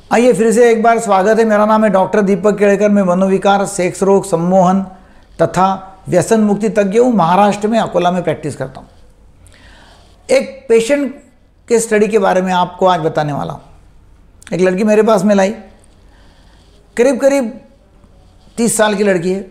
आइए फिर से एक बार स्वागत है। मेरा नाम है डॉक्टर दीपक केलकर। मैं मनोविकार, सेक्स रोग, सम्मोहन तथा व्यसन मुक्ति तज्ञ हूँ। महाराष्ट्र में अकोला में प्रैक्टिस करता हूँ। एक पेशेंट के स्टडी के बारे में आपको आज बताने वाला हूँ। एक लड़की मेरे पास में लाई, करीब करीब 30 साल की लड़की है।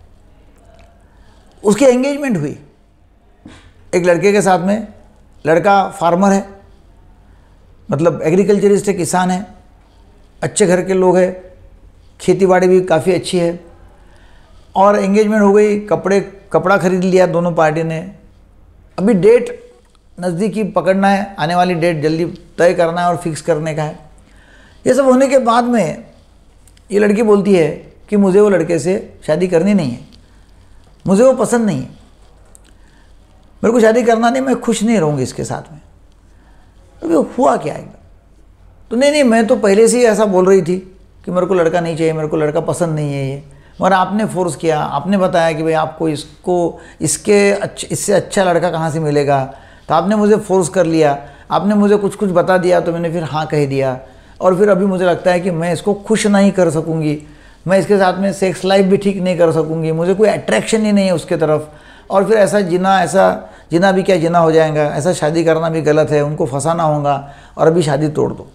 उसकी एंगेजमेंट हुई एक लड़के के साथ में। लड़का फार्मर है, मतलब एग्रीकल्चरिस्ट है, किसान है, अच्छे घर के लोग हैं, खेती बाड़ी भी काफ़ी अच्छी है। और एंगेजमेंट हो गई, कपड़ा खरीद लिया दोनों पार्टी ने। अभी डेट नज़दीकी पकड़ना है, आने वाली डेट जल्दी तय करना है और फिक्स करने का है। ये सब होने के बाद में ये लड़की बोलती है कि मुझे वो लड़के से शादी करनी नहीं है, मुझे वो पसंद नहीं है, मेरे को शादी करना नहीं, मैं खुश नहीं रहूँगी इसके साथ में। अभी हुआ क्या है? तो नहीं, मैं तो पहले से ही ऐसा बोल रही थी कि मेरे को लड़का नहीं चाहिए, मेरे को लड़का पसंद नहीं है ये, मगर आपने फोर्स किया, आपने बताया कि भाई आपको इससे अच्छा लड़का कहाँ से मिलेगा, तो आपने मुझे फोर्स कर लिया, आपने मुझे कुछ कुछ बता दिया, तो मैंने फिर हाँ कह दिया। और फिर अभी मुझे लगता है कि मैं इसको खुश नहीं कर सकूँगी, मैं इसके साथ में सेक्स लाइफ भी ठीक नहीं कर सकूँगी, मुझे कोई अट्रैक्शन ही नहीं है उसके तरफ। और फिर ऐसा जिना भी क्या जिना हो जाएगा, ऐसा शादी करना भी गलत है, उनको फंसाना होगा और अभी शादी तोड़ दो।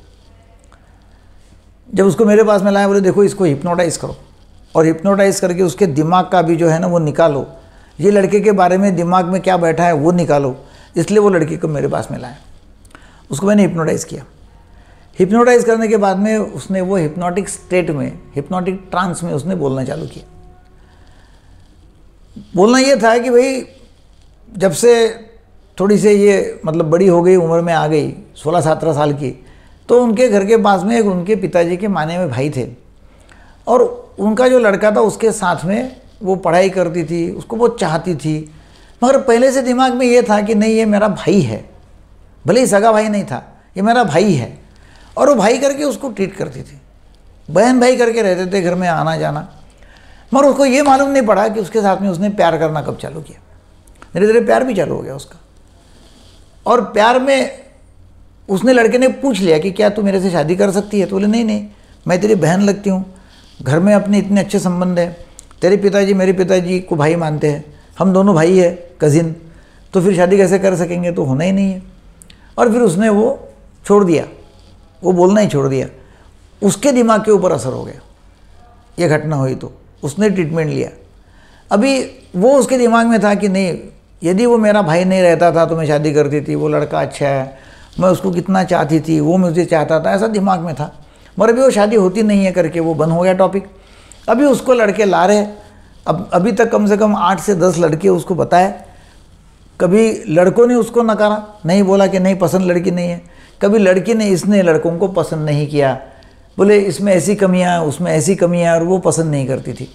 जब उसको मेरे पास में लाया, बोले देखो इसको हिप्नोटाइज करो और हिप्नोटाइज करके उसके दिमाग का भी जो है ना वो निकालो, ये लड़के के बारे में दिमाग में क्या बैठा है वो निकालो। इसलिए वो लड़की को मेरे पास में लाया। उसको मैंने हिप्नोटाइज किया। हिप्नोटाइज करने के बाद में उसने वो हिप्नोटिक स्टेट में, हिप्नोटिक ट्रांस में उसने बोलना चालू किया। बोलना ये था कि भाई जब से थोड़ी से ये मतलब बड़ी हो गई, उम्र में आ गई, 16-17 साल की, तो उनके घर के पास में एक उनके पिताजी के माने में भाई थे और उनका जो लड़का था उसके साथ में वो पढ़ाई करती थी, उसको बहुत चाहती थी। मगर पहले से दिमाग में ये था कि नहीं ये मेरा भाई है, भले ही सगा भाई नहीं था, ये मेरा भाई है। और वो भाई करके उसको ट्रीट करती थी, बहन भाई करके रहते थे घर में आना जाना। मगर उसको ये मालूम नहीं पड़ा कि उसके साथ में उसने प्यार करना कब चालू किया। धीरे धीरे प्यार भी चालू हो गया उसका। और प्यार में उसने लड़के ने पूछ लिया कि क्या तू मेरे से शादी कर सकती है? तो बोले नहीं, मैं तेरी बहन लगती हूँ, घर में अपने इतने अच्छे संबंध है, तेरे पिताजी मेरे पिताजी को भाई मानते हैं, हम दोनों भाई है, कज़िन, तो फिर शादी कैसे कर सकेंगे? तो होना ही नहीं है। और फिर उसने वो छोड़ दिया, वो बोलना ही छोड़ दिया। उसके दिमाग के ऊपर असर हो गया, ये घटना हुई तो उसने ट्रीटमेंट लिया। अभी वो उसके दिमाग में था कि नहीं, यदि वो मेरा भाई नहीं रहता था तो मैं शादी करती थी, वो लड़का अच्छा है, मैं उसको कितना चाहती थी, वो मुझे चाहता था, ऐसा दिमाग में था। मगर अभी वो शादी होती नहीं है करके वो बंद हो गया टॉपिक। अभी उसको लड़के ला रहे, अभी तक कम से कम 8 से 10 लड़के उसको बताए। कभी लड़कों ने उसको नकारा, नहीं बोला कि नहीं पसंद लड़की नहीं है। कभी लड़की ने इसने लड़कों को पसंद नहीं किया, बोले इसमें ऐसी कमियाँ हैं, उसमें ऐसी कमियाँ, और वो पसंद नहीं करती थी।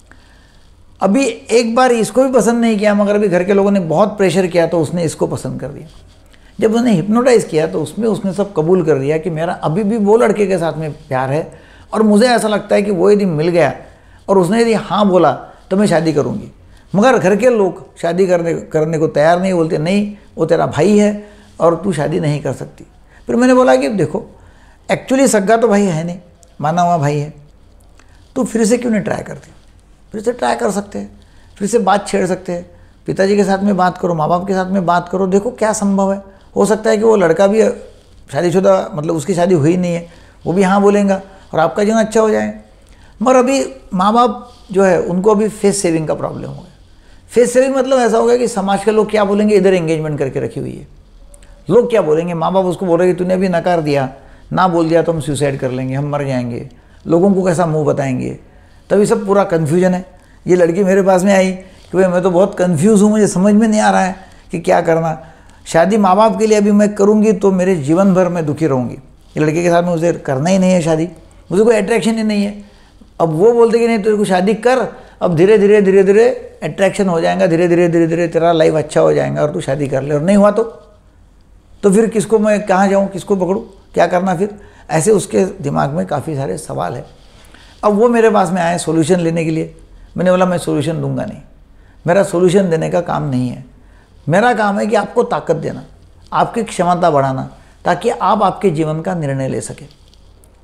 अभी एक बार इसको भी पसंद नहीं किया, मगर अभी घर के लोगों ने बहुत प्रेशर किया तो उसने इसको पसंद कर दिया। जब उसने हिप्नोटाइज किया तो उसमें उसने सब कबूल कर दिया कि मेरा अभी भी वो लड़के के साथ में प्यार है और मुझे ऐसा लगता है कि वो यदि मिल गया और उसने यदि हाँ बोला तो मैं शादी करूँगी। मगर घर के लोग शादी करने को तैयार नहीं, बोलते नहीं वो तेरा भाई है और तू शादी नहीं कर सकती। फिर मैंने बोला कि देखो एक्चुअली सगा तो भाई है नहीं, माना हुआ भाई है, तो फिर से क्यों नहीं ट्राई करती? फिर से ट्राई कर सकते हैं, फिर से बात छेड़ सकते हैं, पिताजी के साथ में बात करो, माँ बाप के साथ में बात करो, देखो क्या संभव है। हो सकता है कि वो लड़का भी शादीशुदा, मतलब उसकी शादी हुई नहीं है, वो भी हाँ बोलेगा और आपका जीवन अच्छा हो जाए। मगर अभी माँ बाप जो है उनको अभी फेस सेविंग का प्रॉब्लम हो गया। फेस सेविंग मतलब ऐसा हो गया कि समाज के लोग क्या बोलेंगे, इधर एंगेजमेंट करके रखी हुई है, लोग क्या बोलेंगे। माँ बाप उसको बोल रहे कि तूने अभी नकार दिया, ना बोल दिया तो हम सुसाइड कर लेंगे, हम मर जाएंगे, लोगों को कैसा मुँह बताएंगे। तभी सब पूरा कन्फ्यूजन है। ये लड़की मेरे पास में आई कि भाई मैं तो बहुत कन्फ्यूज़ हूँ, मुझे समझ में नहीं आ रहा है कि क्या करना। शादी माँ बाप के लिए अभी मैं करूँगी तो मेरे जीवन भर मैं दुखी रहूँगी। ये लड़के के साथ में मुझे करना ही नहीं है शादी, मुझे कोई अट्रैक्शन ही नहीं है। अब वो बोलते कि नहीं तेरे को शादी कर, अब धीरे धीरे अट्रैक्शन हो जाएगा, धीरे धीरे तेरा लाइफ अच्छा हो जाएगा और तू शादी कर ले। और नहीं हुआ तो फिर किसको मैं कहाँ जाऊँ, किसको पकड़ूँ, क्या करना फिर? ऐसे उसके दिमाग में काफ़ी सारे सवाल है। अब वो मेरे पास में आए सोल्यूशन लेने के लिए। मैंने बोला मैं सोल्यूशन दूंगा नहीं, मेरा सोल्यूशन देने का काम नहीं है। मेरा काम है कि आपको ताकत देना, आपकी क्षमता बढ़ाना, ताकि आप आपके जीवन का निर्णय ले सकें।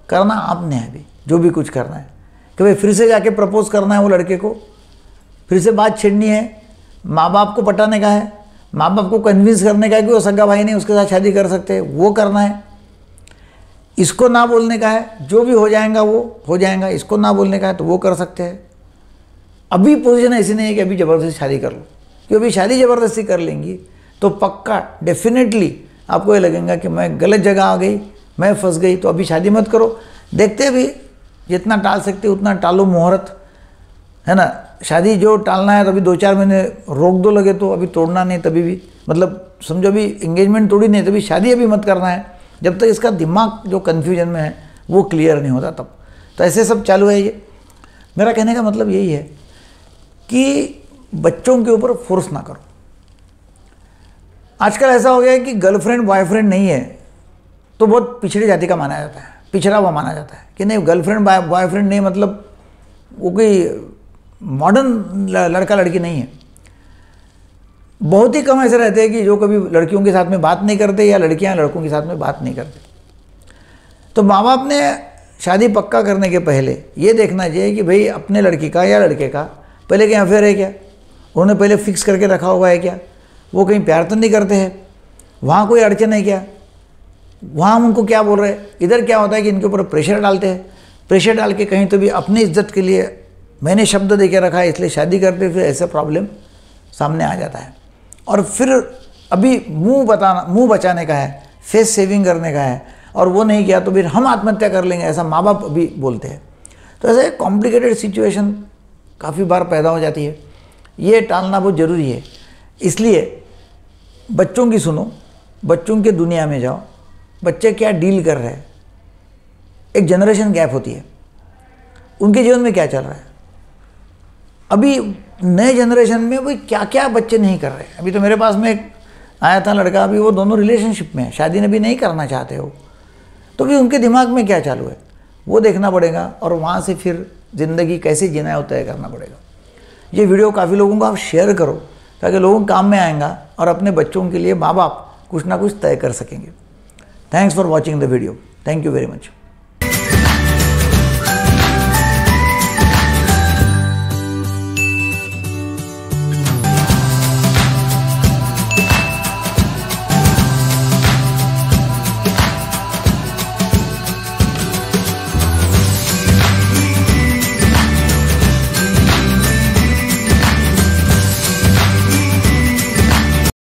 करना आपने है अभी, जो भी कुछ करना है कि भाई फिर से जाके प्रपोज करना है वो लड़के को, फिर से बात छेड़नी है, माँ बाप को पटाने का है, माँ बाप को कन्विंस करने का है कि वो सगा भाई नहीं उसके साथ शादी कर सकते, वो करना है, इसको ना बोलने का है, जो भी हो जाएगा वो हो जाएगा, इसको ना बोलने का है तो वो कर सकते हैं। अभी पोजीशन ऐसी नहीं है कि अभी ज़बरदस्ती शादी कर लो, क्योंकि अभी शादी ज़बरदस्ती कर लेंगी तो पक्का डेफिनेटली आपको ये लगेगा कि मैं गलत जगह आ गई, मैं फंस गई, तो अभी शादी मत करो। देखते भी जितना टाल सकते उतना टालो मुहूर्त, है ना। शादी जो टालना है तो अभी 2-4 महीने रोक दो लगे तो, अभी तोड़ना नहीं तभी भी, मतलब समझो अभी एंगेजमेंट तोड़ी नहीं तभी शादी अभी मत करना है, जब तक इसका दिमाग जो कन्फ्यूजन में है वो क्लियर नहीं होता तब। तो ऐसे सब चालू है ये। मेरा कहने का मतलब यही है कि बच्चों के ऊपर फोर्स ना करो। आजकल ऐसा हो गया है कि गर्लफ्रेंड बॉयफ्रेंड नहीं है तो बहुत पिछड़ी जाति का माना जाता है, पिछड़ा हुआ माना जाता है कि नहीं गर्लफ्रेंड बॉयफ्रेंड नहीं, मतलब वो कोई मॉडर्न लड़का लड़की नहीं है। बहुत ही कम ऐसे रहते हैं कि जो कभी लड़कियों के साथ में बात नहीं करते या लड़कियां लड़कों के साथ में बात नहीं करते। तो माँ बाप ने शादी पक्का करने के पहले ये देखना चाहिए कि भाई अपने लड़की का या लड़के का पहले कहीं अफेयर है क्या, उन्होंने पहले फिक्स करके रखा हुआ है क्या, वो कहीं प्यार तो नहीं करते हैं, वहाँ कोई अड़चन है क्या, वहाँ हम उनको क्या बोल रहे हैं। इधर क्या होता है कि इनके ऊपर प्रेशर डालते हैं, प्रेशर डाल के कहीं तो भी अपनी इज्जत के लिए मैंने शब्द दे के रखा है इसलिए शादी करते, फिर ऐसा प्रॉब्लम सामने आ जाता है। और फिर अभी मुंह बचाने का है, फेस सेविंग करने का है, और वो नहीं किया तो फिर हम आत्महत्या कर लेंगे, ऐसा माँ बाप अभी बोलते हैं। तो ऐसे कॉम्प्लिकेटेड सिचुएशन काफ़ी बार पैदा हो जाती है, ये टालना बहुत ज़रूरी है। इसलिए बच्चों की सुनो, बच्चों के दुनिया में जाओ, बच्चे क्या डील कर रहे हैं। एक जनरेशन गैप होती है, उनके जीवन में क्या चल रहा है, अभी नए जनरेशन में वो क्या क्या बच्चे नहीं कर रहे। अभी तो मेरे पास में एक आया था लड़का, अभी वो दोनों रिलेशनशिप में है, शादी ने भी नहीं करना चाहते हो, तो भी उनके दिमाग में क्या चालू है वो देखना पड़ेगा, और वहाँ से फिर ज़िंदगी कैसे जीना है वो तय करना पड़ेगा। ये वीडियो काफ़ी लोगों को आप शेयर करो ताकि लोगों को काम में आएगा और अपने बच्चों के लिए माँ बाप कुछ ना कुछ तय कर सकेंगे। Thanks for watching the video, thank you very much.